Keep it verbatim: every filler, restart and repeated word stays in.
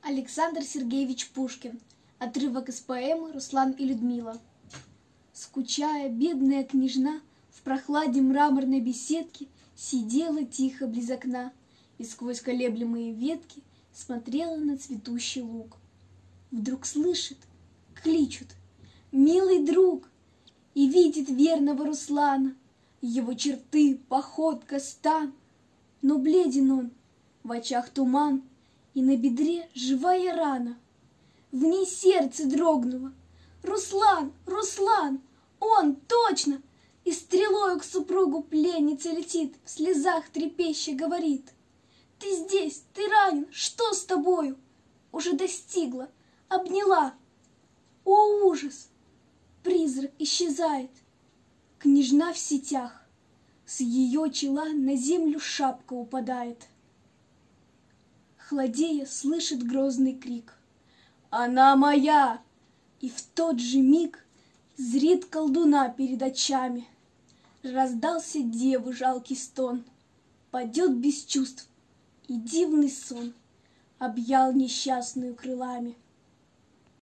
Александр Сергеевич Пушкин. Отрывок из поэмы «Руслан и Людмила». Скучая, бедная княжна в прохладе мраморной беседки сидела тихо близ окна и сквозь колеблемые ветки смотрела на цветущий луг. Вдруг слышит, кличут: «Милый друг!» и видит верного Руслана, его черты, походка, стан. Но бледен он, в очах туман, и на бедре живая рана. В ней сердце дрогнуло. Руслан, Руслан, он, точно! И стрелою к супругу пленница летит, в слезах трепеща говорит: «Ты здесь, ты ранен, что с тобою?» Уже достигла, обняла. О, ужас! Призрак исчезает. Княжна в сетях, с ее чела на землю шапка упадает. Хладея слышит грозный крик: «Она моя!» И в тот же миг зрит колдуна перед очами. Раздался девы жалкий стон, падет без чувств, и дивный сон объял несчастную крылами.